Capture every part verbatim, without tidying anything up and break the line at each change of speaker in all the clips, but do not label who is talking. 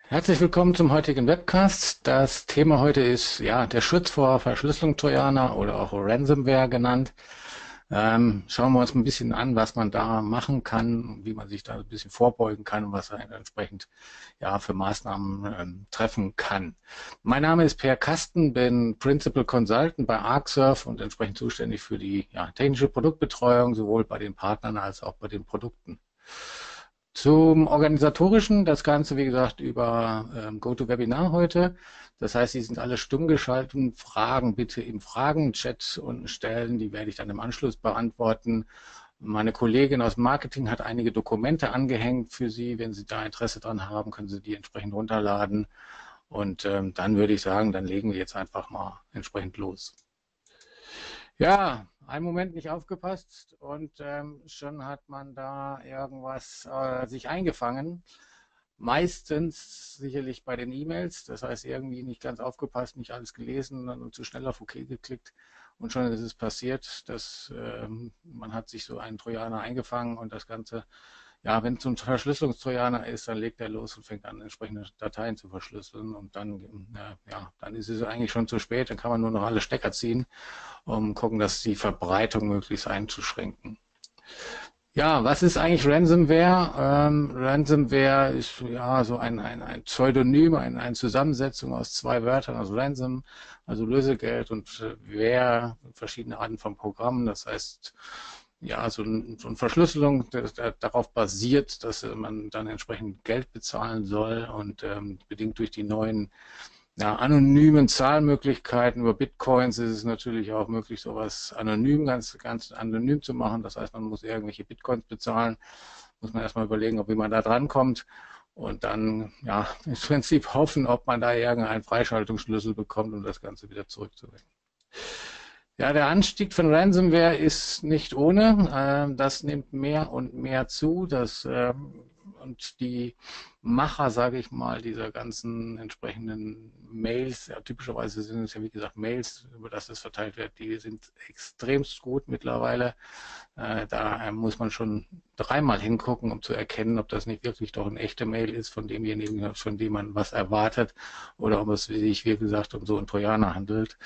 Herzlich willkommen zum heutigen Webcast. Das Thema heute ist ja der Schutz vor Verschlüsselung Trojaner oder auch Ransomware genannt. Ähm, schauen wir uns ein bisschen an, was man da machen kann, wie man sich da ein bisschen vorbeugen kann und was er entsprechend ja für Maßnahmen ähm, treffen kann. Mein Name ist Per Kasten, bin Principal Consultant bei Arcserve und entsprechend zuständig für die ja, technische Produktbetreuung sowohl bei den Partnern als auch bei den Produkten. Zum Organisatorischen, das Ganze, wie gesagt, über ähm, GoToWebinar heute. Das heißt, Sie sind alle stumm geschaltet. Fragen bitte im Fragenchat unten stellen. Die werde ich dann im Anschluss beantworten. Meine Kollegin aus Marketing hat einige Dokumente angehängt für Sie. Wenn Sie da Interesse dran haben, können Sie die entsprechend runterladen. Und ähm, dann würde ich sagen, dann legen wir jetzt einfach mal entsprechend los. Ja, einen Moment nicht aufgepasst und ähm, schon hat man da irgendwas äh, sich eingefangen. Meistens sicherlich bei den E-Mails, das heißt irgendwie nicht ganz aufgepasst, nicht alles gelesen und zu schnell auf OK geklickt und schon ist es passiert, dass ähm, man hat sich so einen Trojaner eingefangen und das Ganze, ja, wenn es so ein Verschlüsselungstrojaner ist, dann legt er los und fängt an, entsprechende Dateien zu verschlüsseln und dann, äh, ja, dann ist es eigentlich schon zu spät, dann kann man nur noch alle Stecker ziehen, um gucken, dass die Verbreitung möglichst einzuschränken. Ja, was ist eigentlich Ransomware? Ähm, Ransomware ist ja so ein, ein, ein Pseudonym, ein, eine Zusammensetzung aus zwei Wörtern, also Ransom, also Lösegeld und äh, Ware, verschiedene Arten von Programmen. Das heißt, ja, so, ein, so eine Verschlüsselung, das, das darauf basiert, dass man dann entsprechend Geld bezahlen soll und ähm, bedingt durch die neuen ja, anonymen Zahlmöglichkeiten über Bitcoins ist es natürlich auch möglich, sowas anonym, ganz, ganz anonym zu machen. Das heißt, man muss irgendwelche Bitcoins bezahlen, muss man erstmal überlegen, ob wie man da drankommt und dann ja im Prinzip hoffen, ob man da irgendeinen Freischaltungsschlüssel bekommt, um das Ganze wieder zurückzubringen. Ja, der Anstieg von Ransomware ist nicht ohne. Ähm, das nimmt mehr und mehr zu. Das, ähm, und die Macher, sage ich mal, dieser ganzen entsprechenden Mails, ja, typischerweise sind es ja wie gesagt Mails, über das es verteilt wird, die sind extremst gut mittlerweile. Äh, da muss man schon dreimal hingucken, um zu erkennen, ob das nicht wirklich doch eine echte Mail ist von demjenigen, von dem man was erwartet, oder ob es sich, wie gesagt, um so einen Trojaner handelt.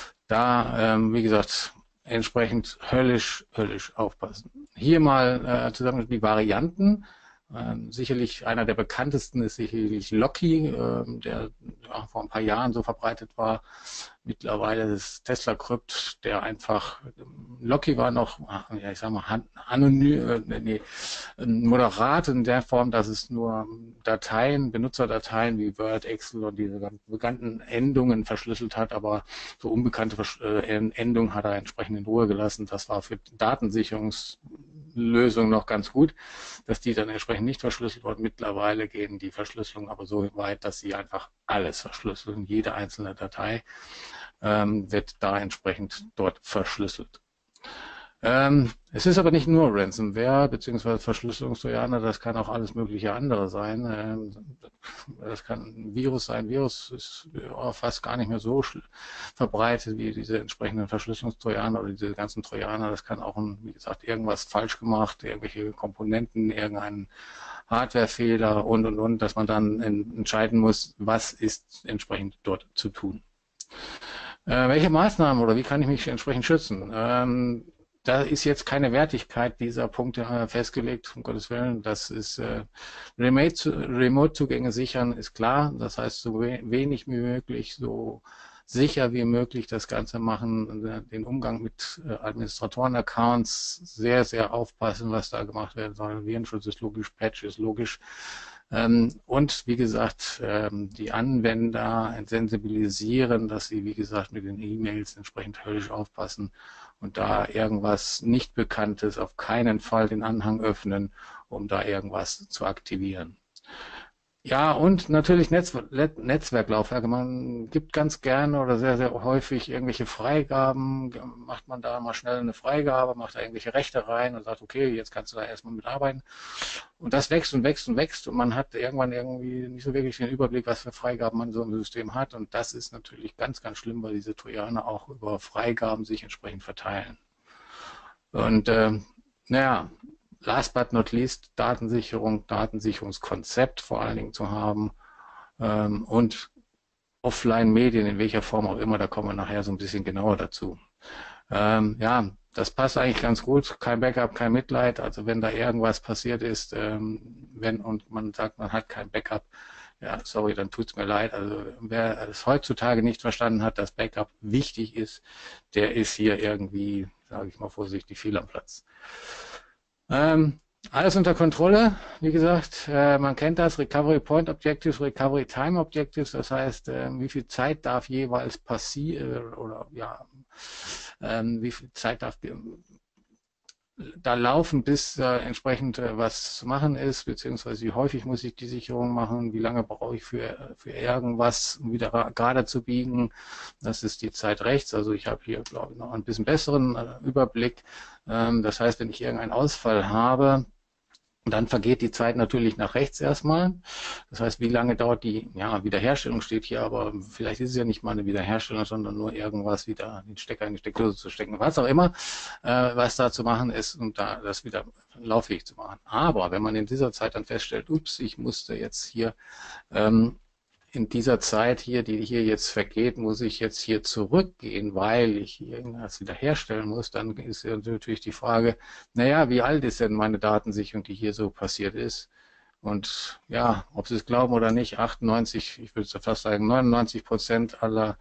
Da, ähm, wie gesagt, entsprechend höllisch, höllisch aufpassen. Hier mal äh, zusammen die Varianten. Ähm, sicherlich einer der bekanntesten ist sicherlich Locky, ähm, der ja, vor ein paar Jahren so verbreitet war. Mittlerweile ist Tesla Crypt, der einfach, Locky war noch, ja, ich sag mal, anonym, äh, nee, moderat in der Form, dass es nur Dateien, Benutzerdateien wie Word, Excel und diese bekannten Endungen verschlüsselt hat, aber so unbekannte Endungen hat er entsprechend in Ruhe gelassen. Das war für Datensicherungslösungen noch ganz gut, dass die dann entsprechend nicht verschlüsselt wurden. Mittlerweile gehen die Verschlüsselungen aber so weit, dass sie einfach alles verschlüsseln. Jede einzelne Datei ähm, wird da entsprechend dort verschlüsselt. Ähm, es ist aber nicht nur Ransomware bzw. Verschlüsselungstrojaner, das kann auch alles mögliche andere sein. Ähm, das kann ein Virus sein. Virus ist ja, fast gar nicht mehr so verbreitet wie diese entsprechenden Verschlüsselungstrojaner oder diese ganzen Trojaner. Das kann auch, ein, wie gesagt, irgendwas falsch gemacht, irgendwelche Komponenten, irgendein Hardwarefehler und und und, dass man dann entscheiden muss, was ist entsprechend dort zu tun. Äh, welche Maßnahmen oder wie kann ich mich entsprechend schützen? Ähm, da ist jetzt keine Wertigkeit dieser Punkte äh, festgelegt, um Gottes Willen. Das ist äh, Remote-Zugänge sichern, ist klar. Das heißt, so we wenig wie möglich, so sicher wie möglich das Ganze machen, äh, den Umgang mit äh, Administratoren-Accounts sehr, sehr aufpassen, was da gemacht werden soll. Virenschutz ist logisch, Patch ist logisch. Ähm, und wie gesagt, ähm, die Anwender sensibilisieren, dass sie, wie gesagt, mit den E-Mails entsprechend höllisch aufpassen und da irgendwas nicht Bekanntes auf keinen Fall den Anhang öffnen, um da irgendwas zu aktivieren. Ja, und natürlich Netz Netzwerklaufwerke. Man gibt ganz gerne oder sehr, sehr häufig irgendwelche Freigaben, macht man da mal schnell eine Freigabe, macht da irgendwelche Rechte rein und sagt, okay, jetzt kannst du da erstmal mitarbeiten. Und das wächst und wächst und wächst und man hat irgendwann irgendwie nicht so wirklich den Überblick, was für Freigaben man so im System hat. Und das ist natürlich ganz, ganz schlimm, weil diese Trojaner auch über Freigaben sich entsprechend verteilen. Und äh, naja, last but not least, Datensicherung, Datensicherungskonzept vor allen Dingen zu haben. ähm, und Offline-Medien, in welcher Form auch immer, da kommen wir nachher so ein bisschen genauer dazu. Ähm, ja, das passt eigentlich ganz gut. Kein Backup, kein Mitleid. Also wenn da irgendwas passiert ist, ähm, wenn und man sagt, man hat kein Backup, ja, sorry, dann tut's mir leid. Also wer es heutzutage nicht verstanden hat, dass Backup wichtig ist, der ist hier irgendwie, sage ich mal vorsichtig, fehl am Platz. Ähm, alles unter Kontrolle, wie gesagt, äh, man kennt das, Recovery Point Objectives, Recovery Time Objectives, das heißt, äh, wie viel Zeit darf jeweils passieren oder ja, ähm, wie viel Zeit darf da laufen, bis äh, entsprechend äh, was zu machen ist, beziehungsweise wie häufig muss ich die Sicherung machen, wie lange brauche ich für, für irgendwas, um wieder gerade zu biegen. Das ist die Zeit rechts. Also ich habe hier, glaube ich, noch ein bisschen besseren äh, Überblick. Ähm, das heißt, wenn ich irgendeinen Ausfall habe, dann vergeht die Zeit natürlich nach rechts erstmal. Das heißt, wie lange dauert die ja, Wiederherstellung steht hier, aber vielleicht ist es ja nicht mal eine Wiederherstellung, sondern nur irgendwas wieder den Stecker in die Steckdose zu stecken, was auch immer, äh, was da zu machen ist, um da das wieder lauffähig zu machen. Aber wenn man in dieser Zeit dann feststellt, ups, ich musste jetzt hier ähm, in dieser Zeit hier, die hier jetzt vergeht, muss ich jetzt hier zurückgehen, weil ich irgendwas wiederherstellen muss, dann ist ja natürlich die Frage, naja, wie alt ist denn meine Datensicherung, die hier so passiert ist? Und ja, ob Sie es glauben oder nicht, achtundneunzig, ich würde fast sagen, neunundneunzig Prozent aller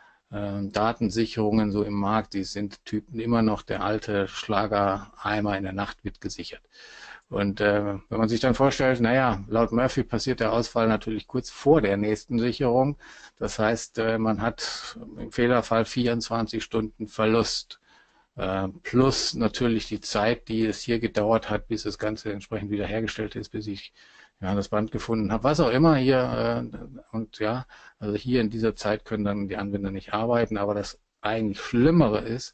äh, Datensicherungen so im Markt, die sind Typen immer noch der alte Schlager-Eimer in der Nacht wird gesichert. Und äh, wenn man sich dann vorstellt, naja, laut Murphy passiert der Ausfall natürlich kurz vor der nächsten Sicherung. Das heißt, äh, man hat im Fehlerfall vierundzwanzig Stunden Verlust. Äh, plus natürlich die Zeit, die es hier gedauert hat, bis das Ganze entsprechend wiederhergestellt ist, bis ich ja, das Band gefunden habe, was auch immer hier. Äh, und ja, also hier in dieser Zeit können dann die Anwender nicht arbeiten. Aber das eigentlich Schlimmere ist,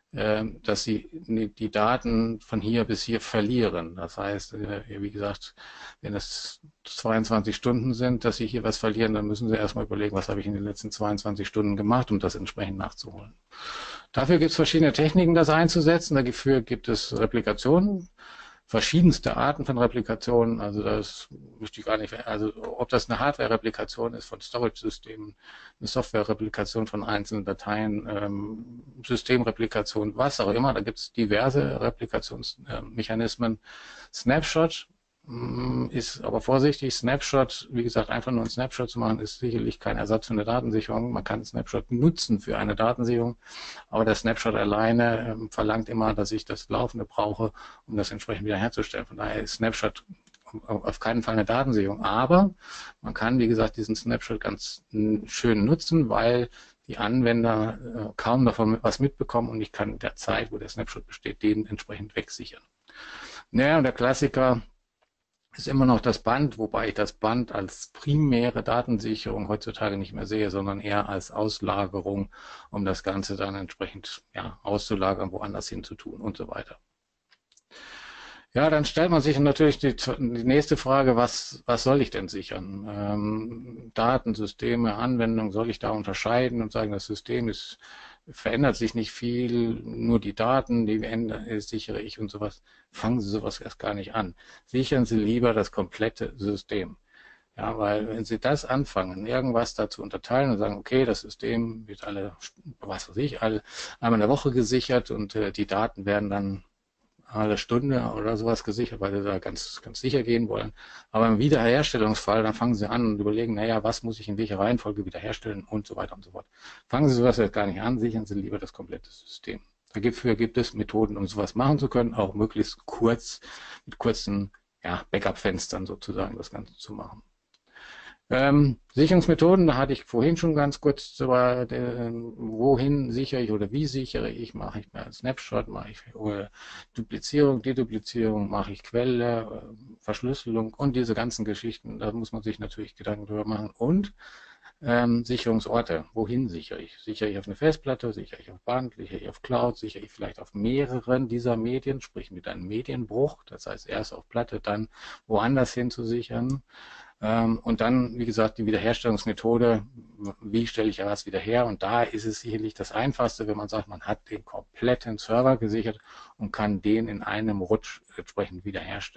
dass sie die Daten von hier bis hier verlieren. Das heißt, wie gesagt, wenn es zweiundzwanzig Stunden sind, dass sie hier was verlieren, dann müssen sie erstmal überlegen, was habe ich in den letzten zweiundzwanzig Stunden gemacht, um das entsprechend nachzuholen. Dafür gibt es verschiedene Techniken, das einzusetzen. Dafür gibt es Replikationen, verschiedenste Arten von Replikationen. Also das möchte ich gar nicht, also ob das eine Hardware-Replikation ist von Storage-Systemen, eine Software-Replikation von einzelnen Dateien, ähm, Systemreplikation, was auch immer. Da gibt es diverse Replikationsmechanismen. Snapshot ist aber vorsichtig. Snapshot, wie gesagt, einfach nur ein Snapshot zu machen, ist sicherlich kein Ersatz für eine Datensicherung. Man kann Snapshot nutzen für eine Datensicherung, aber der Snapshot alleine äh, verlangt immer, dass ich das Laufende brauche, um das entsprechend wiederherzustellen. Von daher ist Snapshot auf keinen Fall eine Datensicherung. Aber man kann, wie gesagt, diesen Snapshot ganz schön nutzen, weil die Anwender äh, kaum davon was mitbekommen und ich kann in der Zeit, wo der Snapshot besteht, den entsprechend wegsichern. Naja, und der Klassiker ist immer noch das Band, wobei ich das Band als primäre Datensicherung heutzutage nicht mehr sehe, sondern eher als Auslagerung, um das Ganze dann entsprechend ja, auszulagern, woanders hin zu tun und so weiter. Ja, dann stellt man sich natürlich die, die nächste Frage, was, was soll ich denn sichern? Ähm, Datensysteme, Anwendungen, soll ich da unterscheiden und sagen, das System ist, verändert sich nicht viel, nur die Daten, die ändern, sichere ich und sowas. Fangen Sie sowas erst gar nicht an. Sichern Sie lieber das komplette System. Ja, weil wenn Sie das anfangen, irgendwas da zu unterteilen und sagen, okay, das System wird alle, was weiß ich, alle, einmal in der Woche gesichert und äh, die Daten werden dann alle Stunde oder sowas gesichert, weil sie da ganz, ganz sicher gehen wollen. Aber im Wiederherstellungsfall, dann fangen sie an und überlegen, naja, was muss ich in welcher Reihenfolge wiederherstellen und so weiter und so fort. Fangen Sie sowas jetzt gar nicht an, sichern Sie lieber das komplette System. Dafür gibt es Methoden, um sowas machen zu können, auch möglichst kurz, mit kurzen ja, Backup-Fenstern sozusagen das Ganze zu machen. Ähm, Sicherungsmethoden, da hatte ich vorhin schon ganz kurz über, äh, wohin sichere ich oder wie sichere ich, mache ich mal Snapshot, mache ich oder Duplizierung, Deduplizierung, mache ich Quelle, äh, Verschlüsselung und diese ganzen Geschichten, da muss man sich natürlich Gedanken drüber machen. Und ähm, Sicherungsorte, wohin sichere ich? Sichere ich auf eine Festplatte, sichere ich auf Band, sichere ich auf Cloud, sichere ich vielleicht auf mehreren dieser Medien, sprich mit einem Medienbruch, das heißt erst auf Platte, dann woanders hin zu sichern. Und dann, wie gesagt, die Wiederherstellungsmethode, wie stelle ich was wieder her? Und da ist es sicherlich das Einfachste, wenn man sagt, man hat den kompletten Server gesichert und kann den in einem Rutsch entsprechend wiederherstellen.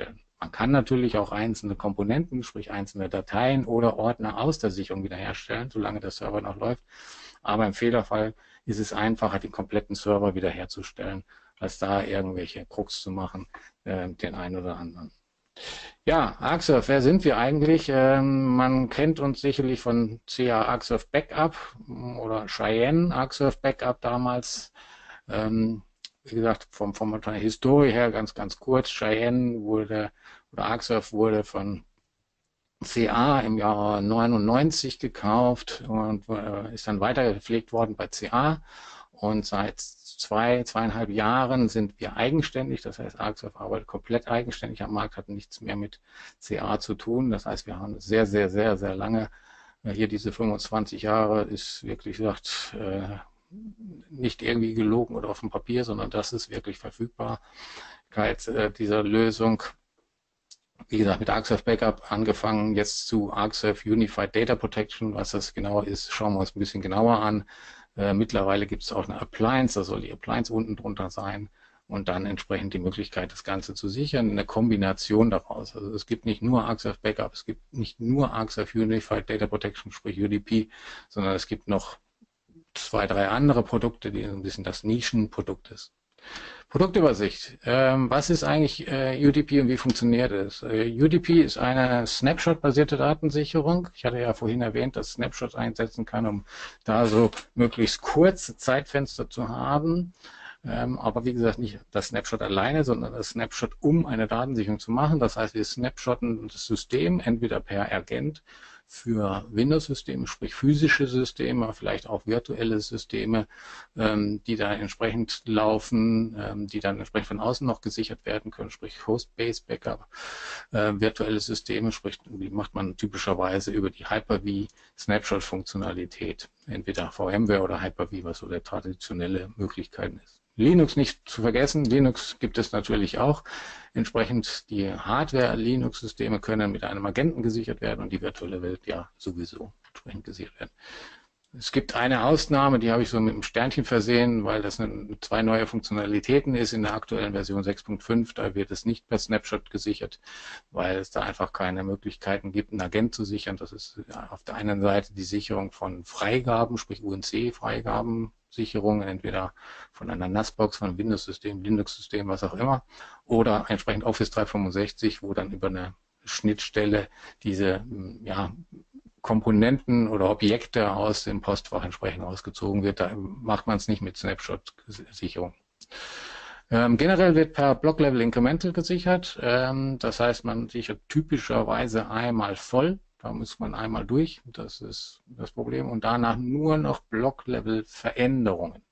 Man kann natürlich auch einzelne Komponenten, sprich einzelne Dateien oder Ordner aus der Sicherung wiederherstellen, solange der Server noch läuft. Aber im Fehlerfall ist es einfacher, den kompletten Server wiederherzustellen, als da irgendwelche Krux zu machen, äh, den einen oder anderen. Ja, Arcserve, wer sind wir eigentlich? Ähm, man kennt uns sicherlich von C A Arcserve Backup oder Cheyenne Arcserve Backup damals. Ähm, wie gesagt, vom, vom von der Historie her ganz, ganz kurz. Cheyenne wurde, oder Arcserve wurde von C A im Jahr neunundneunzig gekauft und äh, ist dann weiter gepflegt worden bei C A. Und seit zwei, zweieinhalb Jahren sind wir eigenständig. Das heißt, Arcserve arbeitet komplett eigenständig am Markt, hat nichts mehr mit C A zu tun. Das heißt, wir haben sehr, sehr, sehr, sehr lange, äh, hier diese fünfundzwanzig Jahre ist wirklich gesagt, äh, nicht irgendwie gelogen oder auf dem Papier, sondern das ist wirklich Verfügbarkeit äh, dieser Lösung. Wie gesagt, mit Arcserve Backup angefangen, jetzt zu Arcserve Unified Data Protection. Was das genau ist, schauen wir uns ein bisschen genauer an. Äh, mittlerweile gibt es auch eine Appliance, da soll die Appliance unten drunter sein und dann entsprechend die Möglichkeit, das Ganze zu sichern, eine Kombination daraus. Also es gibt nicht nur Arcserve Backup, es gibt nicht nur Arcserve Unified Data Protection, sprich U D P, sondern es gibt noch zwei, drei andere Produkte, die ein bisschen das Nischenprodukt ist. Produktübersicht. Ähm, was ist eigentlich äh, U D P und wie funktioniert es? Äh, U D P ist eine Snapshot-basierte Datensicherung. Ich hatte ja vorhin erwähnt, dass Snapshot einsetzen kann, um da so möglichst kurze Zeitfenster zu haben. Ähm, aber wie gesagt, nicht das Snapshot alleine, sondern das Snapshot, um eine Datensicherung zu machen. Das heißt, wir snapshotten das System entweder per Agent für Windows-Systeme, sprich physische Systeme, vielleicht auch virtuelle Systeme, ähm, die da entsprechend laufen, ähm, die dann entsprechend von außen noch gesichert werden können, sprich Host-Based-Backup, äh, virtuelle Systeme, sprich, die macht man typischerweise über die Hyper-V Snapshot-Funktionalität, entweder VMware oder Hyper-V, was so der traditionelle Möglichkeiten ist. Linux nicht zu vergessen, Linux gibt es natürlich auch. Entsprechend die Hardware-Linux-Systeme können mit einem Agenten gesichert werden und die virtuelle Welt ja sowieso entsprechend gesichert werden. Es gibt eine Ausnahme, die habe ich so mit einem Sternchen versehen, weil das eine, zwei neue Funktionalitäten ist in der aktuellen Version sechs Punkt fünf. Da wird es nicht per Snapshot gesichert, weil es da einfach keine Möglichkeiten gibt, einen Agent zu sichern. Das ist auf der einen Seite die Sicherung von Freigaben, sprich U N C-Freigaben, Sicherungen, entweder von einer N A S-Box, von einem Windows-System, Linux-System, was auch immer, oder entsprechend Office dreihundertfünfundsechzig, wo dann über eine Schnittstelle diese ja, Komponenten oder Objekte aus dem Postfach entsprechend ausgezogen wird. Da macht man es nicht mit Snapshot-Sicherung. Ähm, generell wird per Block-Level Incremental gesichert. Ähm, das heißt, man sichert typischerweise einmal voll. Da muss man einmal durch, das ist das Problem. Und danach nur noch Block-Level-Veränderungen.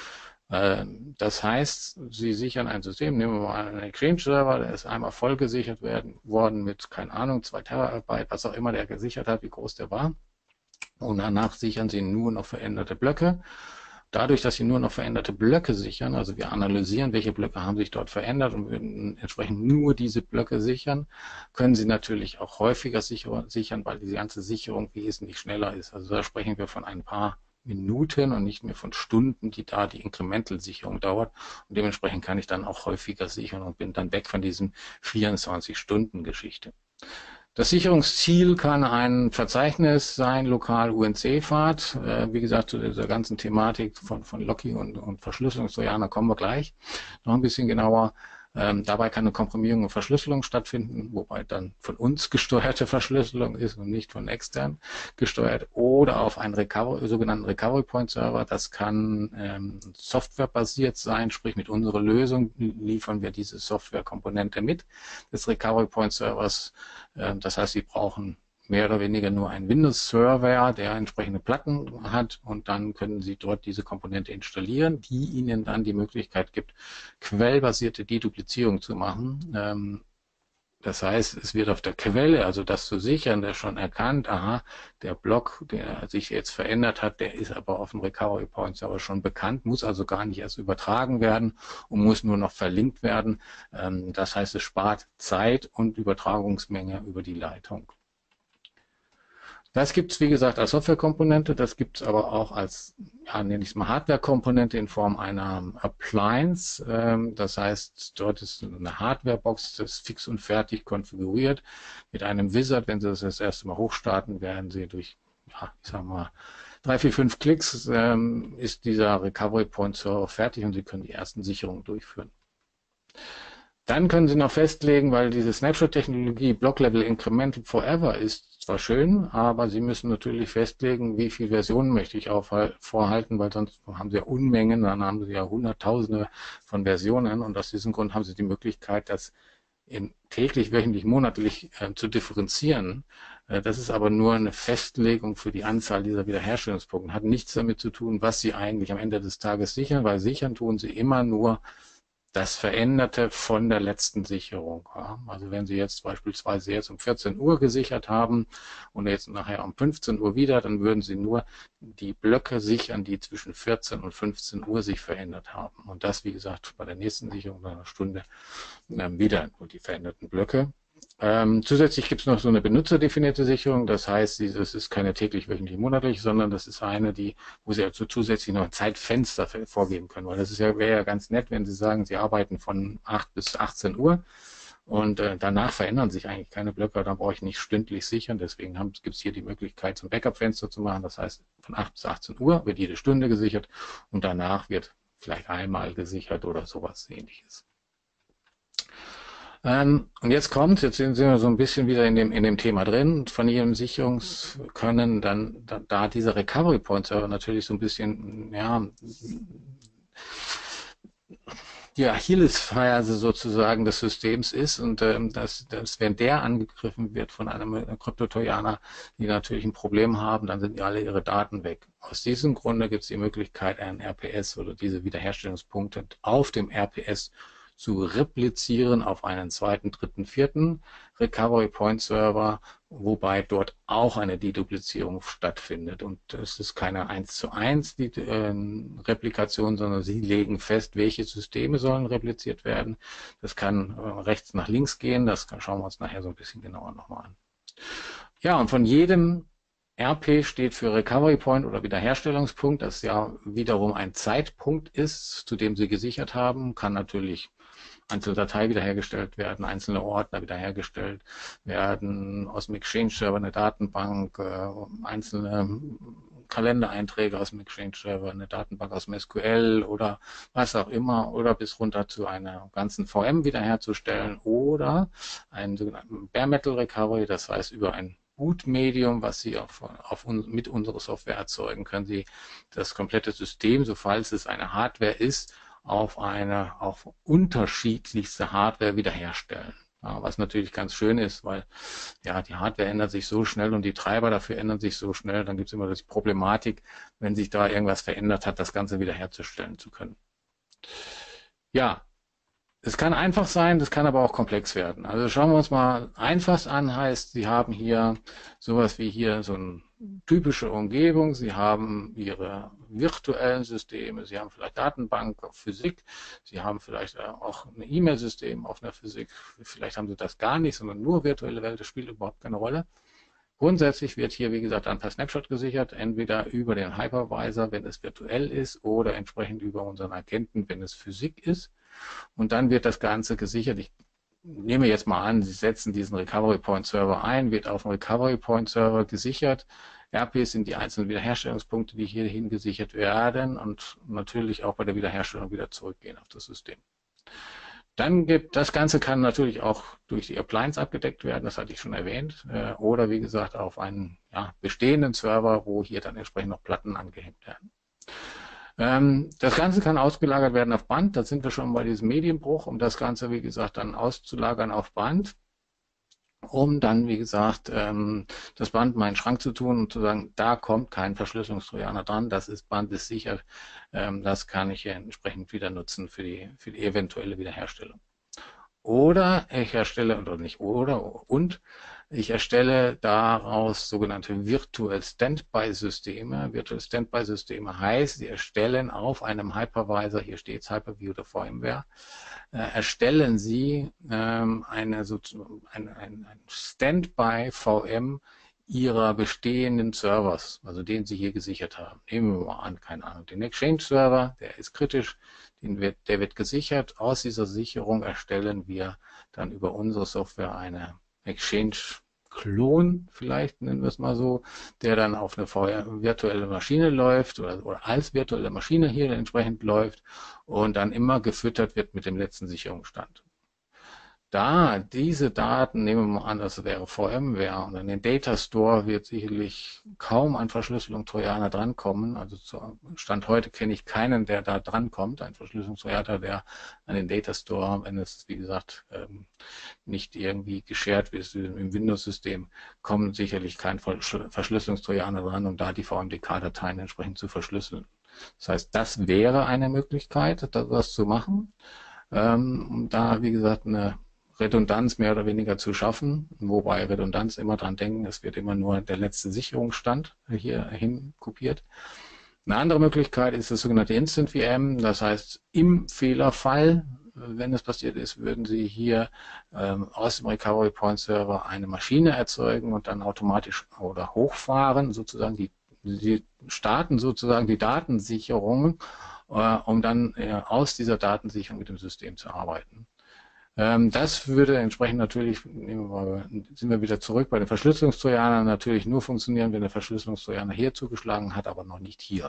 Ähm, das heißt, Sie sichern ein System, nehmen wir mal einen Exchange-Server, der ist einmal voll gesichert werden, worden mit, keine Ahnung, zwei Terabyte, was auch immer der gesichert hat, wie groß der war. Und danach sichern Sie nur noch veränderte Blöcke. Dadurch, dass Sie nur noch veränderte Blöcke sichern, also wir analysieren, welche Blöcke haben sich dort verändert und würden entsprechend nur diese Blöcke sichern, können Sie natürlich auch häufiger sichern, weil die ganze Sicherung wesentlich schneller ist. Also da sprechen wir von ein paar Minuten und nicht mehr von Stunden, die da die Incremental-Sicherung dauert. Und dementsprechend kann ich dann auch häufiger sichern und bin dann weg von diesem vierundzwanzig-Stunden-Geschichte. Das Sicherungsziel kann ein Verzeichnis sein, lokal U N C-Pfad. Äh, wie gesagt, zu dieser ganzen Thematik von, von Locky und, und Verschlüsselungstrojaner kommen wir gleich noch ein bisschen genauer. Ähm, dabei kann eine Komprimierung und Verschlüsselung stattfinden, wobei dann von uns gesteuerte Verschlüsselung ist und nicht von extern gesteuert, oder auf einen Recovery, sogenannten Recovery Point Server. Das kann ähm, softwarebasiert sein, sprich mit unserer Lösung liefern wir diese Softwarekomponente mit des Recovery Point Servers. Ähm, das heißt, Sie brauchen mehr oder weniger nur ein Windows-Server, der entsprechende Platten hat, und dann können Sie dort diese Komponente installieren, die Ihnen dann die Möglichkeit gibt, quellbasierte Deduplizierung zu machen. Ähm, das heißt, es wird auf der Quelle, also das zu sichern, der schon erkannt, aha, der Block, der sich jetzt verändert hat, der ist aber auf dem Recovery Point Server schon bekannt, muss also gar nicht erst übertragen werden und muss nur noch verlinkt werden. Ähm, das heißt, es spart Zeit und Übertragungsmenge über die Leitung. Das gibt es, wie gesagt, als Softwarekomponente, das gibt es aber auch als, ja, nenne ich es mal Hardwarekomponente in Form einer Appliance. Ähm, das heißt, dort ist eine Hardwarebox, das ist fix und fertig konfiguriert mit einem Wizard. Wenn Sie das das erste Mal hochstarten, werden Sie durch, ja, ich sag mal, drei, vier, fünf Klicks ähm, ist dieser Recovery Point Server fertig und Sie können die ersten Sicherungen durchführen. Dann können Sie noch festlegen, weil diese Snapshot-Technologie Block Level Incremental Forever ist zwar schön, aber Sie müssen natürlich festlegen, wie viele Versionen möchte ich vorhalten, weil sonst haben Sie ja Unmengen, dann haben Sie ja Hunderttausende von Versionen und aus diesem Grund haben Sie die Möglichkeit, das in täglich, wöchentlich, monatlich äh, zu differenzieren. Äh, das ist aber nur eine Festlegung für die Anzahl dieser Wiederherstellungspunkte. Hat nichts damit zu tun, was Sie eigentlich am Ende des Tages sichern, weil sichern tun Sie immer nur das Veränderte von der letzten Sicherung. Ja. Also wenn Sie jetzt beispielsweise jetzt um vierzehn Uhr gesichert haben und jetzt nachher um fünfzehn Uhr wieder, dann würden Sie nur die Blöcke sichern, die zwischen vierzehn und fünfzehn Uhr sich verändert haben. Und das, wie gesagt, bei der nächsten Sicherung in einer Stunde ähm, wieder die veränderten Blöcke. Ähm, zusätzlich gibt es noch so eine benutzerdefinierte Sicherung, das heißt, das ist keine täglich, wöchentlich, monatlich, sondern das ist eine, die, wo Sie also zusätzlich noch ein Zeitfenster vorgeben können, weil das ist ja, wäre ja ganz nett, wenn Sie sagen, Sie arbeiten von acht bis achtzehn Uhr und äh, danach verändern sich eigentlich keine Blöcke, dann brauche ich nicht stündlich sichern, deswegen gibt es hier die Möglichkeit, so ein Backup-Fenster zu machen, das heißt, von acht bis achtzehn Uhr wird jede Stunde gesichert und danach wird vielleicht einmal gesichert oder sowas Ähnliches. Ähm, und jetzt kommt, jetzt sind wir so ein bisschen wieder in dem, in dem Thema drin, von Ihrem Sicherungskönnen, dann, da, da dieser Recovery Point Server natürlich so ein bisschen, ja, die Achillesferse sozusagen des Systems ist und ähm, dass, dass wenn der angegriffen wird von einem Kryptotrojaner, die natürlich ein Problem haben, dann sind alle ihre Daten weg. Aus diesem Grunde gibt es die Möglichkeit, einen R P S oder diese Wiederherstellungspunkte auf dem R P S zu replizieren auf einen zweiten, dritten, vierten Recovery Point Server, wobei dort auch eine Deduplizierung stattfindet. Und es ist keine eins zu eins die, äh, Replikation, sondern sie legen fest, welche Systeme sollen repliziert werden. Das kann äh, rechts nach links gehen, das kann, schauen wir uns nachher so ein bisschen genauer nochmal an. Ja, und von jedem R P steht für Recovery Point oder Wiederherstellungspunkt, das ja wiederum ein Zeitpunkt ist, zu dem Sie gesichert haben, kann natürlich einzelne Datei wiederhergestellt werden, einzelne Ordner wiederhergestellt werden, aus dem Exchange-Server eine Datenbank, äh, einzelne Kalendereinträge aus dem Exchange-Server, eine Datenbank aus dem S Q L oder was auch immer, oder bis runter zu einer ganzen V M wiederherzustellen oder einen sogenannten Bare Metal Recovery, das heißt über ein Bootmedium, was Sie auf, auf, mit unserer Software erzeugen, können Sie das komplette System, so falls es eine Hardware ist, auf eine auf unterschiedlichste Hardware wiederherstellen. Ja, was natürlich ganz schön ist, weil ja die Hardware ändert sich so schnell und die Treiber dafür ändern sich so schnell, dann gibt es immer die Problematik, wenn sich da irgendwas verändert hat, das Ganze wiederherzustellen zu können. Ja, es kann einfach sein, das kann aber auch komplex werden. Also schauen wir uns mal einfach an, heißt, Sie haben hier sowas wie hier so eine typische Umgebung, Sie haben Ihre virtuellen Systeme, Sie haben vielleicht Datenbank auf Physik, Sie haben vielleicht auch ein E-Mail-System auf einer Physik, vielleicht haben Sie das gar nicht, sondern nur virtuelle Welt, das spielt überhaupt keine Rolle. Grundsätzlich wird hier, wie gesagt, ein per Snapshot gesichert, entweder über den Hypervisor, wenn es virtuell ist, oder entsprechend über unseren Agenten, wenn es Physik ist. Und dann wird das Ganze gesichert. Ich nehme jetzt mal an, Sie setzen diesen Recovery Point Server ein, wird auf dem Recovery Point Server gesichert. R Ps sind die einzelnen Wiederherstellungspunkte, die hierhin gesichert werden und natürlich auch bei der Wiederherstellung wieder zurückgehen auf das System. Dann gibt, das Ganze kann natürlich auch durch die Appliance abgedeckt werden, das hatte ich schon erwähnt, äh, oder wie gesagt auf einen ja, bestehenden Server, wo hier dann entsprechend noch Platten angehängt werden. Ähm, das Ganze kann ausgelagert werden auf Band, da sind wir schon bei diesem Medienbruch, um das Ganze, wie gesagt, dann auszulagern auf Band, um dann, wie gesagt, ähm, das Band mal in den Schrank zu tun und zu sagen, da kommt kein Verschlüsselungstrojaner dran, das ist Band, ist sicher, ähm, das kann ich entsprechend wieder nutzen für die, für die eventuelle Wiederherstellung. Oder ich erstelle, oder nicht oder, und ich erstelle daraus sogenannte Virtual Standby-Systeme. Virtual Standby-Systeme heißt, Sie erstellen auf einem Hypervisor, hier steht es Hyper-V oder VMware, äh, erstellen Sie ähm, eine, so, ein, ein, ein Standby-V M Ihrer bestehenden Servers, also den Sie hier gesichert haben. Nehmen wir mal an, keine Ahnung, den Exchange-Server, der ist kritisch, den wird, der wird gesichert. Aus dieser Sicherung erstellen wir dann über unsere Software eine Exchange-Klon, vielleicht nennen wir es mal so, der dann auf eine virtuelle Maschine läuft oder, oder als virtuelle Maschine hier entsprechend läuft und dann immer gefüttert wird mit dem letzten Sicherungsstand. Da diese Daten, nehmen wir mal an, das wäre VMware und an den Data Store wird sicherlich kaum an Verschlüsselung-Trojaner drankommen. Also zu Stand heute kenne ich keinen, der da drankommt, ein Verschlüsselungstrojaner, der an den Data Store, wenn es, wie gesagt, nicht irgendwie geshared ist im Windows-System, kommen sicherlich kein Verschlüsselungstrojaner dran, um da die V M D K-Dateien entsprechend zu verschlüsseln. Das heißt, das wäre eine Möglichkeit, das zu machen. Um da, wie gesagt, eine Redundanz mehr oder weniger zu schaffen, wobei Redundanz immer dran denken, es wird immer nur der letzte Sicherungsstand hier hin kopiert. Eine andere Möglichkeit ist das sogenannte Instant V M, das heißt im Fehlerfall, wenn es passiert ist, würden Sie hier ähm, aus dem Recovery Point Server eine Maschine erzeugen und dann automatisch oder hochfahren, sozusagen die, die starten sozusagen die Datensicherung, äh, um dann äh, aus dieser Datensicherung mit dem System zu arbeiten. Das würde entsprechend natürlich, nehmen wir mal, sind wir wieder zurück bei den Verschlüsselungstrojanern, natürlich nur funktionieren, wenn der Verschlüsselungstrojaner hier zugeschlagen hat, aber noch nicht hier.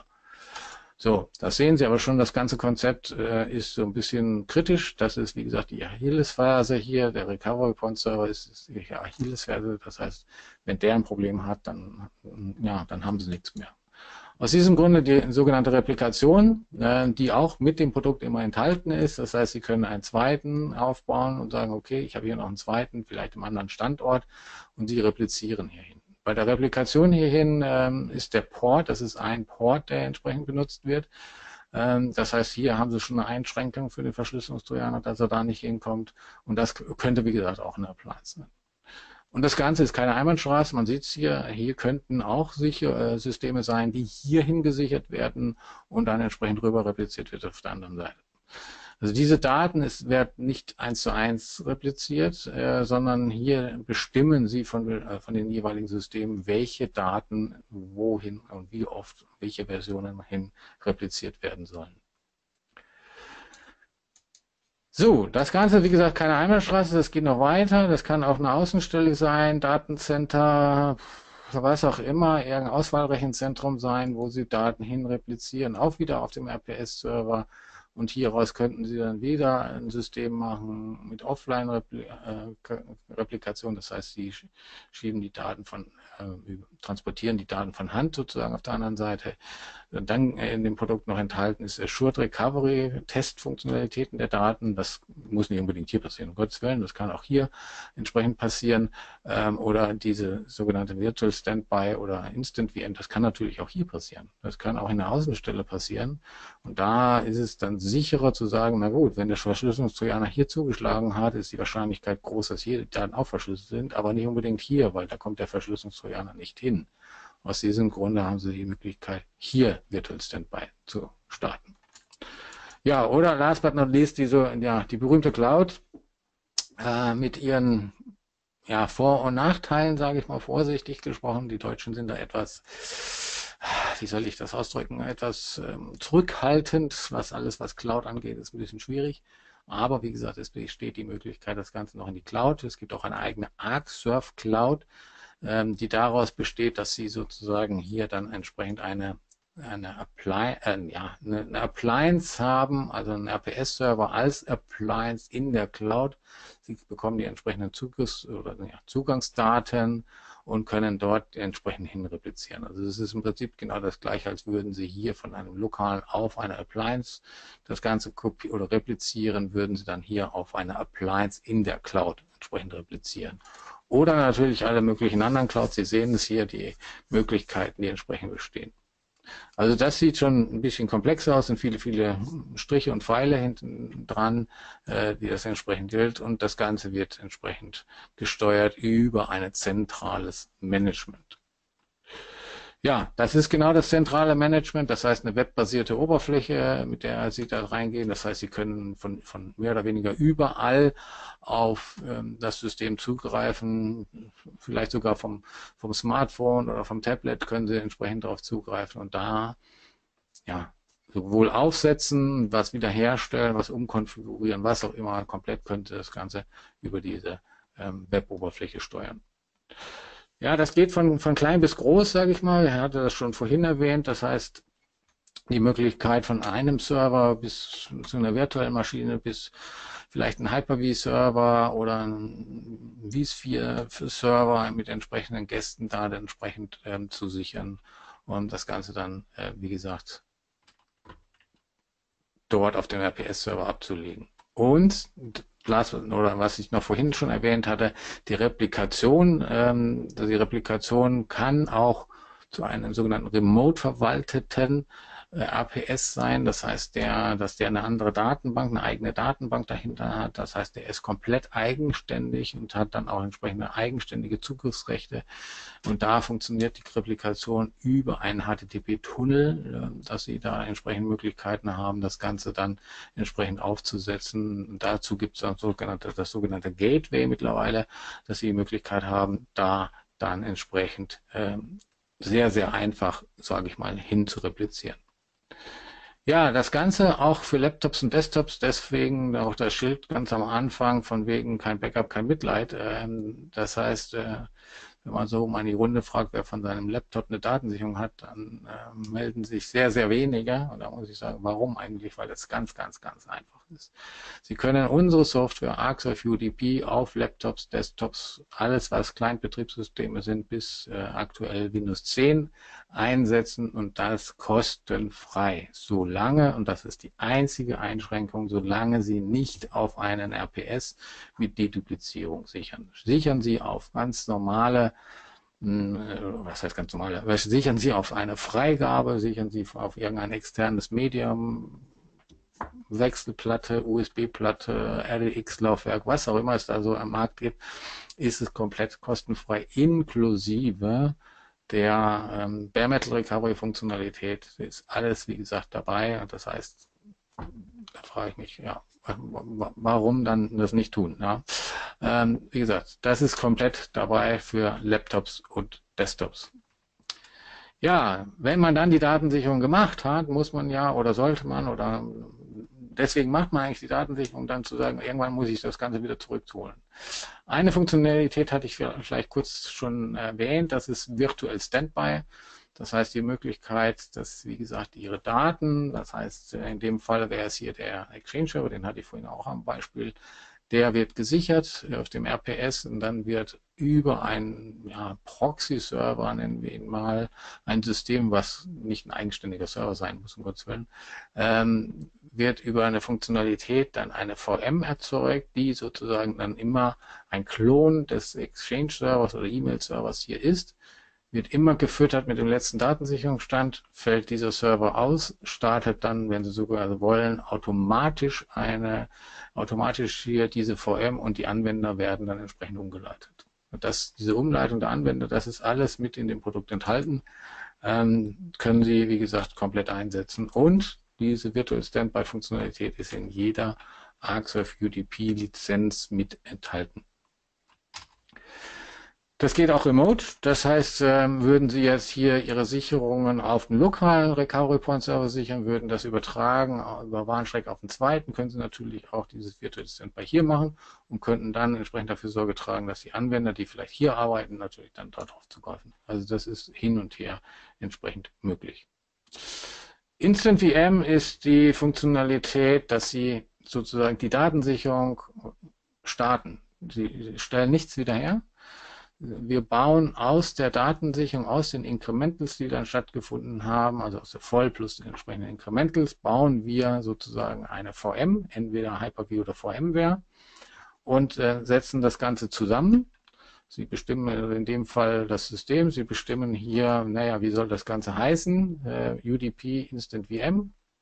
So, das sehen Sie aber schon, das ganze Konzept äh, ist so ein bisschen kritisch. Das ist, wie gesagt, die Achillesferse hier. Der Recovery Point Server ist, ist die Achillesferse. Das heißt, wenn der ein Problem hat, dann, ja, dann haben Sie nichts mehr. Aus diesem Grunde die sogenannte Replikation, die auch mit dem Produkt immer enthalten ist. Das heißt, Sie können einen zweiten aufbauen und sagen, okay, ich habe hier noch einen zweiten, vielleicht im anderen Standort, und Sie replizieren hierhin. Bei der Replikation hierhin ist der Port, das ist ein Port, der entsprechend benutzt wird. Das heißt, hier haben Sie schon eine Einschränkung für den Verschlüsselungstrojaner, dass er da nicht hinkommt. Und das könnte, wie gesagt, auch eine Appliance sein. Und das Ganze ist keine Einbahnstraße, man sieht es hier, hier könnten auch sicher, äh, Systeme sein, die hierhin gesichert werden und dann entsprechend rüber repliziert wird auf der anderen Seite. Also diese Daten ist, werden nicht eins zu eins repliziert, äh, sondern hier bestimmen Sie von, äh, von den jeweiligen Systemen, welche Daten wohin und wie oft, welche Versionen hin repliziert werden sollen. So, das Ganze, wie gesagt, keine Einbahnstraße, das geht noch weiter. Das kann auf einer Außenstelle sein, Datencenter, was auch immer, irgendein Auswahlrechenzentrum sein, wo Sie Daten hin replizieren, auch wieder auf dem R P S-Server. Und hieraus könnten Sie dann wieder ein System machen mit Offline-Replikation. Das heißt, Sie schieben die Daten von, äh, transportieren die Daten von Hand sozusagen auf der anderen Seite. Dann in dem Produkt noch enthalten ist Assured Recovery, Testfunktionalitäten der Daten. Das muss nicht unbedingt hier passieren, um Gottes Willen. Das kann auch hier entsprechend passieren. Ähm, oder diese sogenannte Virtual Standby oder Instant V M. Das kann natürlich auch hier passieren. Das kann auch in der Außenstelle passieren. Und da ist es dann sicherer zu sagen, na gut, wenn der Verschlüsselungstrojaner hier zugeschlagen hat, ist die Wahrscheinlichkeit groß, dass hier die Daten auch verschlüsselt sind, aber nicht unbedingt hier, weil da kommt der Verschlüsselungstrojaner nicht hin. Aus diesem Grunde haben Sie die Möglichkeit, hier Virtual Standby zu starten. Ja, oder last but not least, diese, ja, die berühmte Cloud äh, mit ihren ja, Vor- und Nachteilen, sage ich mal vorsichtig gesprochen. Die Deutschen sind da etwas, wie soll ich das ausdrücken, etwas ähm, zurückhaltend, was alles, was Cloud angeht, ist ein bisschen schwierig. Aber wie gesagt, es besteht die Möglichkeit, das Ganze noch in die Cloud. Es gibt auch eine eigene ArcServe Cloud, ähm, die daraus besteht, dass Sie sozusagen hier dann entsprechend eine eine, Appli äh, ja, eine, eine Appliance haben, also einen R P S-Server als Appliance in der Cloud. Sie bekommen die entsprechenden Zugriffs- oder ja, Zugangsdaten und können dort entsprechend hin replizieren. Also es ist im Prinzip genau das gleiche, als würden Sie hier von einem lokalen auf eine Appliance das Ganze kopieren oder replizieren, würden Sie dann hier auf eine Appliance in der Cloud entsprechend replizieren. Oder natürlich alle möglichen anderen Clouds. Sie sehen es hier, die Möglichkeiten, die entsprechend bestehen. Also das sieht schon ein bisschen komplexer aus, sind viele, viele Striche und Pfeile hinten dran, äh, die das entsprechend gilt, und das Ganze wird entsprechend gesteuert über ein zentrales Management. Ja, das ist genau das zentrale Management. Das heißt, eine webbasierte Oberfläche, mit der Sie da reingehen. Das heißt, Sie können von, von mehr oder weniger überall auf ähm, das System zugreifen. Vielleicht sogar vom, vom Smartphone oder vom Tablet können Sie entsprechend darauf zugreifen und da, ja, sowohl aufsetzen, was wiederherstellen, was umkonfigurieren, was auch immer. Komplett könnte das Ganze über diese ähm, Web-Oberfläche steuern. Ja, das geht von, von klein bis groß, sage ich mal. Er hatte das schon vorhin erwähnt. Das heißt, die Möglichkeit von einem Server bis zu einer virtuellen Maschine bis vielleicht ein Hyper-V-Server oder ein vSphere-Server mit entsprechenden Gästen da entsprechend ähm, zu sichern und das Ganze dann, äh, wie gesagt, dort auf dem R P S-Server abzulegen. Und oder was ich noch vorhin schon erwähnt hatte, die Replikation. Ähm, die Replikation kann auch zu einem sogenannten remote verwalteten äh, R P S sein. Das heißt, der, dass der eine andere Datenbank, eine eigene Datenbank dahinter hat. Das heißt, der ist komplett eigenständig und hat dann auch entsprechende eigenständige Zugriffsrechte. Und da funktioniert die Replikation über einen H T T P-Tunnel, dass Sie da entsprechende Möglichkeiten haben, das Ganze dann entsprechend aufzusetzen. Und dazu gibt es dann sogenannte, das sogenannte Gateway mittlerweile, dass Sie die Möglichkeit haben, da dann entsprechend ähm, sehr, sehr einfach, sage ich mal, hin zu replizieren. Ja, das Ganze auch für Laptops und Desktops, deswegen auch das Schild ganz am Anfang von wegen kein Backup, kein Mitleid. Ähm, das heißt, äh, wenn man so mal in die Runde fragt, wer von seinem Laptop eine Datensicherung hat, dann äh, melden sich sehr, sehr wenige. Und da muss ich sagen, warum eigentlich? Weil es ganz, ganz, ganz einfach ist. Sie können unsere Software Arxif U D P auf Laptops, Desktops, alles was Kleinbetriebssysteme sind, bis äh, aktuell Windows zehn einsetzen und das kostenfrei. Solange, und das ist die einzige Einschränkung, solange Sie nicht auf einen R P S mit Deduplizierung sichern. Sichern Sie auf ganz normale, was heißt ganz normale, sichern Sie auf eine Freigabe, sichern Sie auf irgendein externes Medium, Wechselplatte, U S B-Platte, R D X-Laufwerk, was auch immer es da so am Markt gibt, ist es komplett kostenfrei, inklusive der ähm, Bare Metal Recovery Funktionalität. Ist alles, wie gesagt, dabei. Und das heißt, da frage ich mich, ja, warum dann das nicht tun? Ja? Ähm, wie gesagt, das ist komplett dabei für Laptops und Desktops. Ja, wenn man dann die Datensicherung gemacht hat, muss man ja oder sollte man oder deswegen macht man eigentlich die Datensicherung, dann zu sagen, irgendwann muss ich das Ganze wieder zurückholen. Eine Funktionalität hatte ich vielleicht kurz schon erwähnt, das ist Virtual Standby. Das heißt, die Möglichkeit, dass, wie gesagt, Ihre Daten, das heißt, in dem Fall wäre es hier der Exchange, den hatte ich vorhin auch am Beispiel, der wird gesichert auf dem R P S und dann wird über einen ja, Proxy-Server, nennen wir ihn mal, ein System, was nicht ein eigenständiger Server sein muss, um Gottes Willen, ähm, wird über eine Funktionalität dann eine V M erzeugt, die sozusagen dann immer ein Klon des Exchange-Servers oder E-Mail-Servers hier ist, wird immer gefüttert mit dem letzten Datensicherungsstand, fällt dieser Server aus, startet dann, wenn Sie sogar wollen, automatisch eine, automatisch hier diese V M und die Anwender werden dann entsprechend umgeleitet. Und das, diese Umleitung der Anwender, das ist alles mit in dem Produkt enthalten, ähm, können Sie, wie gesagt, komplett einsetzen. Und diese Virtual Standby Funktionalität ist in jeder Arxif U D P Lizenz mit enthalten. Das geht auch remote. Das heißt, ähm, würden Sie jetzt hier Ihre Sicherungen auf den lokalen Recovery Point Server sichern, würden das übertragen über Warnstreck auf den zweiten, können Sie natürlich auch dieses Virtual Standby hier machen und könnten dann entsprechend dafür Sorge tragen, dass die Anwender, die vielleicht hier arbeiten, natürlich dann darauf zugreifen. Also das ist hin und her entsprechend möglich. Instant V M ist die Funktionalität, dass Sie sozusagen die Datensicherung starten. Sie stellen nichts wieder her. Wir bauen aus der Datensicherung, aus den Incrementals, die dann stattgefunden haben, also aus der Voll plus den entsprechenden Incrementals, bauen wir sozusagen eine V M, entweder Hyper-V oder VMware, und äh, setzen das Ganze zusammen. Sie bestimmen in dem Fall das System, Sie bestimmen hier, naja, wie soll das Ganze heißen, äh, U D P Instant V M,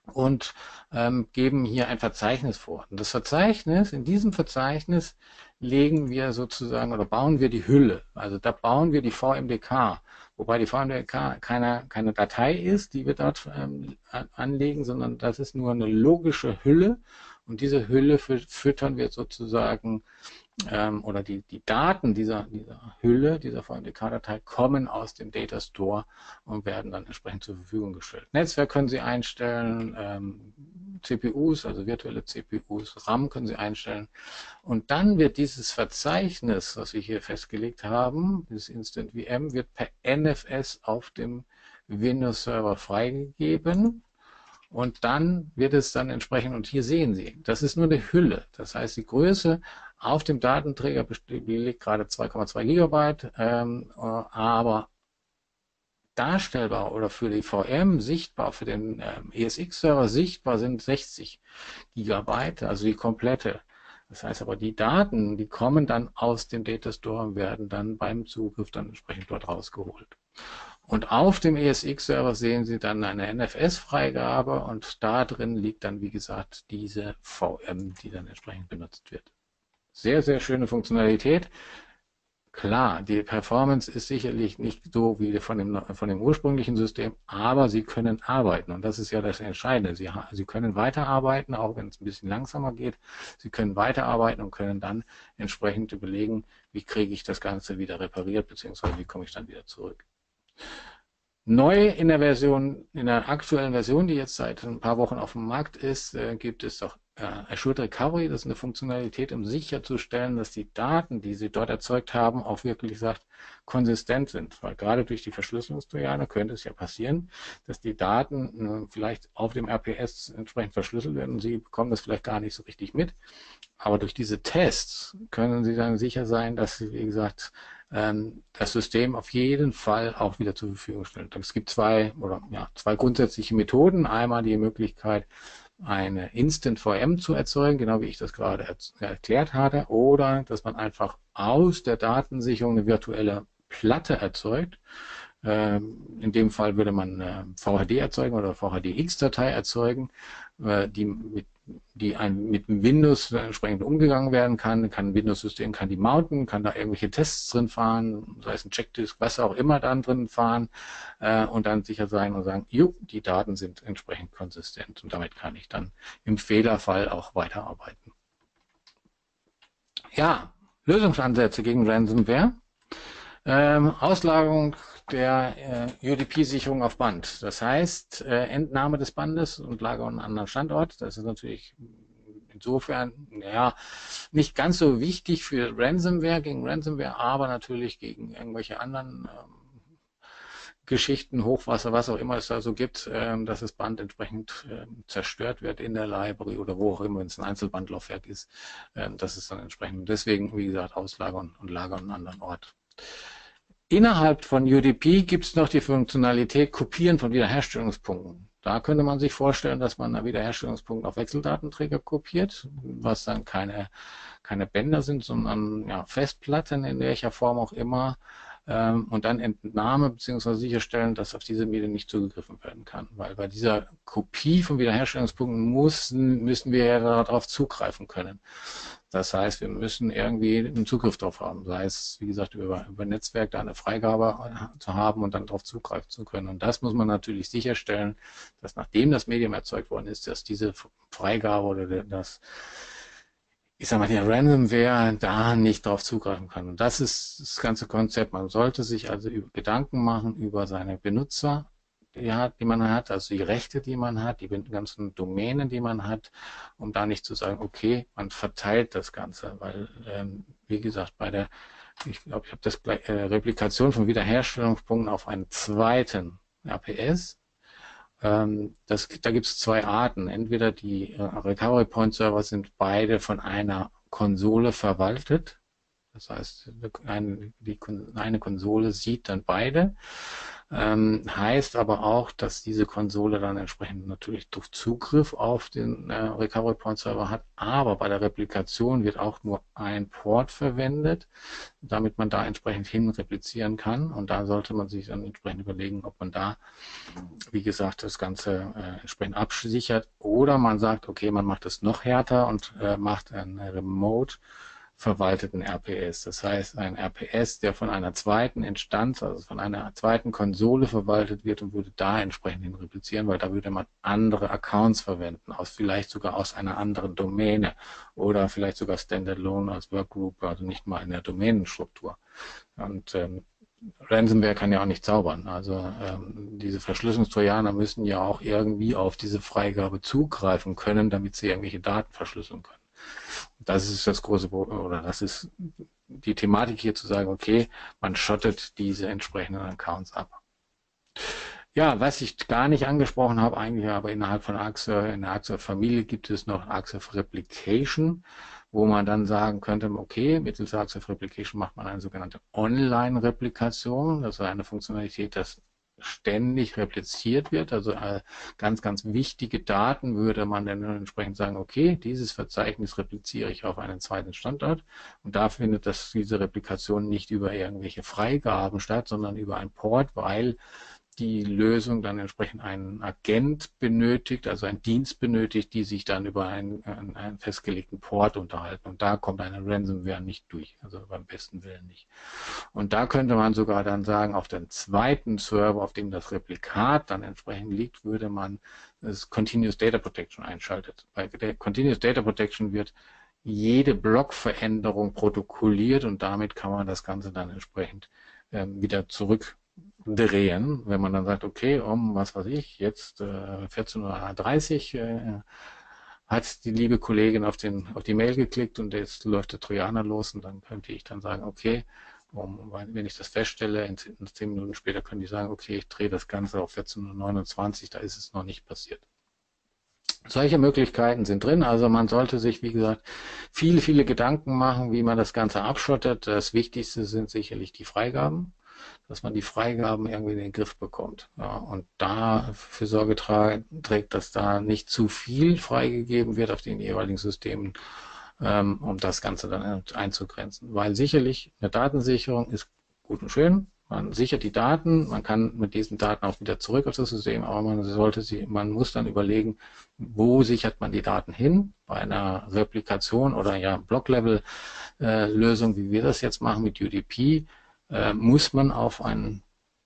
und ähm, geben hier ein Verzeichnis vor. Und das Verzeichnis, in diesem Verzeichnis legen wir sozusagen oder bauen wir die Hülle. Also da bauen wir die V M D K, wobei die V M D K keine, keine Datei ist, die wir dort ähm, anlegen, sondern das ist nur eine logische Hülle. Und diese Hülle füttern wir sozusagen ähm, oder die, die Daten dieser, dieser Hülle, dieser V M D K-Datei, kommen aus dem Data Store und werden dann entsprechend zur Verfügung gestellt. Netzwerk können Sie einstellen, ähm, C P Us, also virtuelle C P Us, RAM können Sie einstellen. Und dann wird dieses Verzeichnis, was wir hier festgelegt haben, dieses Instant V M, wird per N F S auf dem Windows-Server freigegeben. Und dann wird es dann entsprechend, und hier sehen Sie, das ist nur eine Hülle. Das heißt, die Größe auf dem Datenträger belegt gerade zwei Komma zwei Gigabyte, ähm, aber darstellbar oder für die V M sichtbar, für den ähm, E S X-Server sichtbar sind sechzig Gigabyte, also die komplette. Das heißt aber, die Daten, die kommen dann aus dem Data Store und werden dann beim Zugriff dann entsprechend dort rausgeholt. Und auf dem E S X-Server sehen Sie dann eine N F S-Freigabe und da drin liegt dann, wie gesagt, diese V M, die dann entsprechend benutzt wird. Sehr, sehr schöne Funktionalität. Klar, die Performance ist sicherlich nicht so wie von dem, von dem ursprünglichen System, aber Sie können arbeiten und das ist ja das Entscheidende. Sie, Sie können weiterarbeiten, auch wenn es ein bisschen langsamer geht. Sie können weiterarbeiten und können dann entsprechend überlegen, wie kriege ich das Ganze wieder repariert, beziehungsweise wie komme ich dann wieder zurück. Neu in der Version, in der aktuellen Version, die jetzt seit ein paar Wochen auf dem Markt ist, äh, gibt es doch äh, Assured Recovery. Das ist eine Funktionalität, um sicherzustellen, dass die Daten, die Sie dort erzeugt haben, auch wirklich sagt, konsistent sind. Weil gerade durch die Verschlüsselungstrojaner könnte es ja passieren, dass die Daten äh, vielleicht auf dem R P S entsprechend verschlüsselt werden und Sie bekommen das vielleicht gar nicht so richtig mit. Aber durch diese Tests können Sie dann sicher sein, dass Sie, wie gesagt, das System auf jeden Fall auch wieder zur Verfügung stellt. Es gibt zwei oder ja, zwei grundsätzliche Methoden. Einmal die Möglichkeit, eine Instant V M zu erzeugen, genau wie ich das gerade er erklärt hatte, oder dass man einfach aus der Datensicherung eine virtuelle Platte erzeugt. In dem Fall würde man eine V H D erzeugen oder V H D X-Datei erzeugen, die mit die ein, mit dem Windows entsprechend umgegangen werden kann, kann ein Windows-System, kann die mounten, kann da irgendwelche Tests drin fahren, sei es ein Checkdisk, was auch immer dann drin fahren äh, und dann sicher sein und sagen, jo, die Daten sind entsprechend konsistent und damit kann ich dann im Fehlerfall auch weiterarbeiten. Ja, Lösungsansätze gegen Ransomware. Ähm, Auslagerung der äh, U D P-Sicherung auf Band. Das heißt, äh, Entnahme des Bandes und Lagerung an einem anderen Standort. Das ist natürlich insofern ja nicht ganz so wichtig für Ransomware, gegen Ransomware, aber natürlich gegen irgendwelche anderen ähm, Geschichten, Hochwasser, was auch immer es da so gibt, ähm, dass das Band entsprechend ähm, zerstört wird in der Library oder wo auch immer, wenn es ein Einzelbandlaufwerk ist. Ähm, das ist dann entsprechend, deswegen, wie gesagt, auslagern und lagern an einem anderen Ort. Innerhalb von U D P gibt es noch die Funktionalität Kopieren von Wiederherstellungspunkten. Da könnte man sich vorstellen, dass man einen Wiederherstellungspunkt auf Wechseldatenträger kopiert, was dann keine, keine Bänder sind, sondern ja, Festplatten in welcher Form auch immer. Ähm, und dann Entnahme bzw. sicherstellen, dass auf diese Medien nicht zugegriffen werden kann. Weil bei dieser Kopie von Wiederherstellungspunkten müssen, müssen wir ja darauf zugreifen können. Das heißt, wir müssen irgendwie einen Zugriff darauf haben, sei es, wie gesagt, über, über Netzwerk da eine Freigabe zu haben und dann darauf zugreifen zu können. Und das muss man natürlich sicherstellen, dass nachdem das Medium erzeugt worden ist, dass diese Freigabe oder das, ich sag mal, die Ransomware da nicht darauf zugreifen kann. Und das ist das ganze Konzept. Man sollte sich also über Gedanken machen über seine Benutzer, die, hat, die man hat, also die Rechte, die man hat, die ganzen Domänen, die man hat, um da nicht zu sagen, okay, man verteilt das Ganze, weil, ähm, wie gesagt, bei der, ich glaube, ich habe das äh, Replikation von Wiederherstellungspunkten auf einen zweiten R P S. Ähm, das, da gibt es zwei Arten. Entweder die äh, Recovery Point Server sind beide von einer Konsole verwaltet. Das heißt, eine, die, eine Konsole sieht dann beide. Ähm, heißt aber auch, dass diese Konsole dann entsprechend natürlich durch Zugriff auf den äh, Recovery Point Server hat, aber bei der Replikation wird auch nur ein Port verwendet, damit man da entsprechend hin replizieren kann. Und da sollte man sich dann entsprechend überlegen, ob man da, wie gesagt, das Ganze äh, entsprechend absichert oder man sagt, okay, man macht es noch härter und äh, macht ein Remote verwalteten R P S. Das heißt, ein R P S, der von einer zweiten Instanz, also von einer zweiten Konsole verwaltet wird und würde da entsprechend hin replizieren, weil da würde man andere Accounts verwenden, aus vielleicht sogar aus einer anderen Domäne oder vielleicht sogar Standalone als Workgroup, also nicht mal in der Domänenstruktur. Und ähm, Ransomware kann ja auch nicht zaubern. Also ähm, diese Verschlüsselungstrojaner müssen ja auch irgendwie auf diese Freigabe zugreifen können, damit sie irgendwelche Daten verschlüsseln können. Das ist das große, oder das ist die Thematik hier zu sagen, okay, man schottet diese entsprechenden Accounts ab. Ja, was ich gar nicht angesprochen habe, eigentlich aber innerhalb von Axer, in der Axer-Familie gibt es noch Axer Replication, wo man dann sagen könnte, okay, mittels Axer Replication macht man eine sogenannte Online-Replikation, das ist eine Funktionalität, das ständig repliziert wird, also äh, ganz, ganz wichtige Daten würde man dann entsprechend sagen, okay, dieses Verzeichnis repliziere ich auf einen zweiten Standort und da findet das, diese Replikation nicht über irgendwelche Freigaben statt, sondern über ein Port, weil die Lösung dann entsprechend einen Agent benötigt, also einen Dienst benötigt, die sich dann über einen, einen, einen festgelegten Port unterhalten. Und da kommt eine Ransomware nicht durch, also beim besten Willen nicht. Und da könnte man sogar dann sagen, auf den zweiten Server, auf dem das Replikat dann entsprechend liegt, würde man das Continuous Data Protection einschaltet. Bei der Continuous Data Protection wird jede Blockveränderung protokolliert und damit kann man das Ganze dann entsprechend ähm, wieder zurück drehen, wenn man dann sagt, okay, um, was weiß ich, jetzt äh, vierzehn Uhr dreißig äh, hat die liebe Kollegin auf, den, auf die Mail geklickt und jetzt läuft der Trojaner los und dann könnte ich dann sagen, okay, um, wenn ich das feststelle, in, in zehn Minuten später können die sagen, okay, ich drehe das Ganze auf vierzehn Uhr neunundzwanzig, da ist es noch nicht passiert. Solche Möglichkeiten sind drin, also man sollte sich, wie gesagt, viele, viele Gedanken machen, wie man das Ganze abschottet. Das Wichtigste sind sicherlich die Freigaben, dass man die Freigaben irgendwie in den Griff bekommt. Ja, und da für Sorge trägt, dass da nicht zu viel freigegeben wird auf den jeweiligen Systemen, ähm, um das Ganze dann einzugrenzen. Weil sicherlich eine Datensicherung ist gut und schön. Man sichert die Daten, man kann mit diesen Daten auch wieder zurück auf das System, aber man sollte sie, man muss dann überlegen, wo sichert man die Daten hin? Bei einer Replikation oder ja Block-Level-Lösung, wie wir das jetzt machen mit U D P, äh, muss man auf ein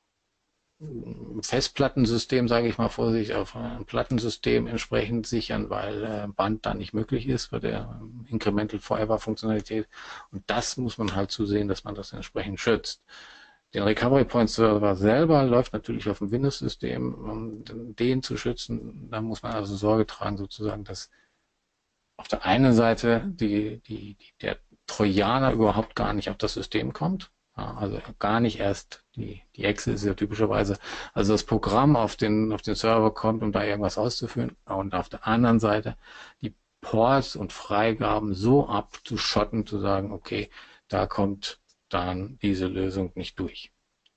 Festplattensystem, sage ich mal vorsichtig, auf ein Plattensystem entsprechend sichern, weil äh, Band dann nicht möglich ist bei der Incremental Forever Funktionalität. Und das muss man halt zusehen, dass man das entsprechend schützt. Den Recovery Point Server selber läuft natürlich auf dem Windows-System. Um den zu schützen, da muss man also Sorge tragen, sozusagen, dass auf der einen Seite die, die, die, der Trojaner überhaupt gar nicht auf das System kommt. Ja, also gar nicht erst, die, die Exe ist ja typischerweise, also das Programm auf den, auf den Server kommt, um da irgendwas auszuführen. Und auf der anderen Seite die Ports und Freigaben so abzuschotten, zu sagen, okay, da kommt dann diese Lösung nicht durch.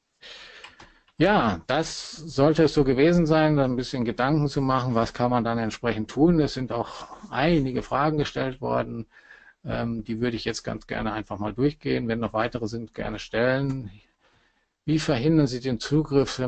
Ja, das sollte es so gewesen sein, da ein bisschen Gedanken zu machen, was kann man dann entsprechend tun. Es sind auch einige Fragen gestellt worden, ähm, die würde ich jetzt ganz gerne einfach mal durchgehen. Wenn noch weitere sind, gerne stellen. Wie verhindern Sie den Zugriff für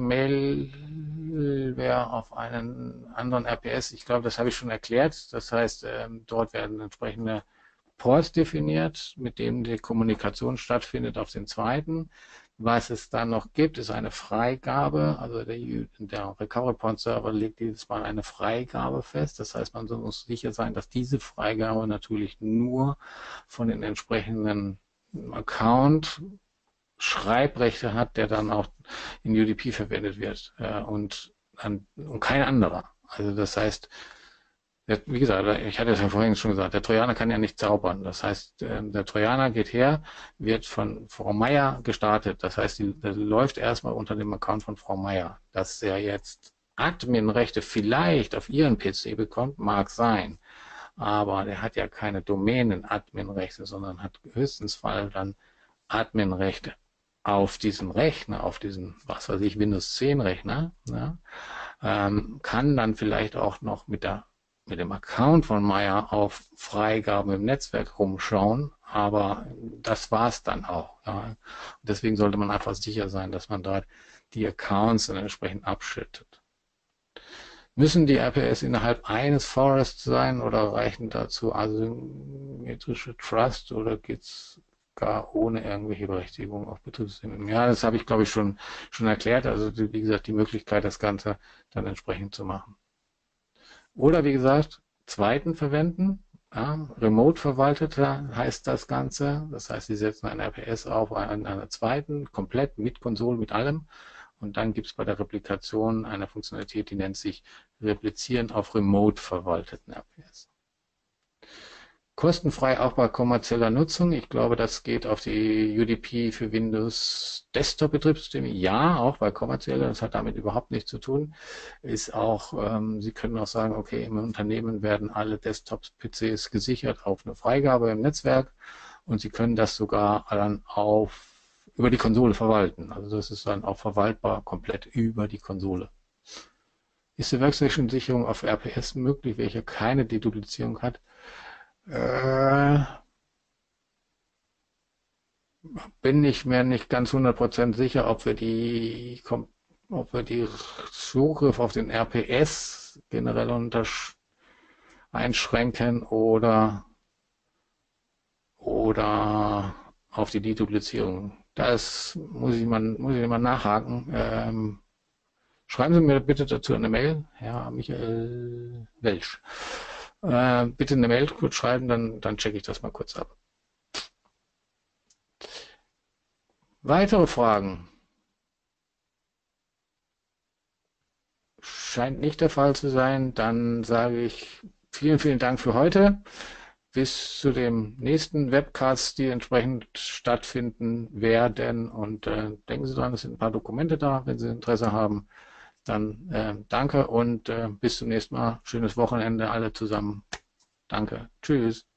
Mailware auf einen anderen R P S? Ich glaube, das habe ich schon erklärt. Das heißt, ähm, dort werden entsprechende Ports definiert, mit denen die Kommunikation stattfindet auf den zweiten. Was es dann noch gibt, ist eine Freigabe. Also der, der Recovery Point Server legt jedes Mal eine Freigabe fest. Das heißt, man muss sicher sein, dass diese Freigabe natürlich nur von den entsprechenden Account Schreibrechte hat, der dann auch in U D P verwendet wird und, und kein anderer. Also das heißt, wie gesagt, ich hatte es ja vorhin schon gesagt, der Trojaner kann ja nicht zaubern. Das heißt, der Trojaner geht her, wird von Frau Meier gestartet. Das heißt, der läuft erstmal unter dem Account von Frau Meier. Dass er jetzt Adminrechte vielleicht auf ihren P C bekommt, mag sein. Aber der hat ja keine Domänen-Adminrechte, sondern hat höchstens Fall dann Adminrechte auf diesem Rechner, auf diesem, was weiß ich, Windows zehn Rechner, ja, ähm, kann dann vielleicht auch noch mit der mit dem Account von Maya auf Freigaben im Netzwerk rumschauen, aber das war's dann auch. Ja. Deswegen sollte man einfach sicher sein, dass man dort die Accounts dann entsprechend abschüttet. Müssen die R P S innerhalb eines Forests sein oder reichen dazu asymmetrische Trust oder geht's gar ohne irgendwelche Berechtigung auf Betriebssystemen? Ja, das habe ich, glaube ich, schon, schon erklärt. Also, wie gesagt, die Möglichkeit, das Ganze dann entsprechend zu machen. Oder, wie gesagt, zweiten verwenden. Ja, remote verwalteter heißt das Ganze. Das heißt, Sie setzen ein R P S auf an einer zweiten, komplett mit Konsole, mit allem. Und dann gibt es bei der Replikation eine Funktionalität, die nennt sich Replizieren auf remote verwalteten R P S. Kostenfrei auch bei kommerzieller Nutzung. Ich glaube, das geht auf die U D P für Windows Desktop-Betriebssysteme. Ja, auch bei kommerzieller. Das hat damit überhaupt nichts zu tun. Ist auch, ähm, Sie können auch sagen, okay, im Unternehmen werden alle Desktops-P Cs gesichert auf eine Freigabe im Netzwerk und Sie können das sogar dann auf über die Konsole verwalten. Also das ist dann auch verwaltbar komplett über die Konsole. Ist die Workstation-Sicherung auf R P S möglich, welche keine Deduplizierung hat? Äh, bin ich mir nicht ganz hundert Prozent sicher, ob wir die, ob wir die Zugriff auf den R P S generell einschränken oder, oder auf die Deduplizierung. Das muss ich mal, muss ich mal nachhaken. Ähm, schreiben Sie mir bitte dazu eine Mail, Herr Michael Welsch. Äh, bitte eine Mail kurz schreiben, dann, dann checke ich das mal kurz ab. Weitere Fragen? Scheint nicht der Fall zu sein. Dann sage ich vielen, vielen Dank für heute. Bis zu dem nächsten Webcast, die entsprechend stattfinden werden. Und äh, denken Sie dran, es sind ein paar Dokumente da, wenn Sie Interesse haben. Dann äh, danke und äh, bis zum nächsten Mal. Schönes Wochenende alle zusammen. Danke. Tschüss.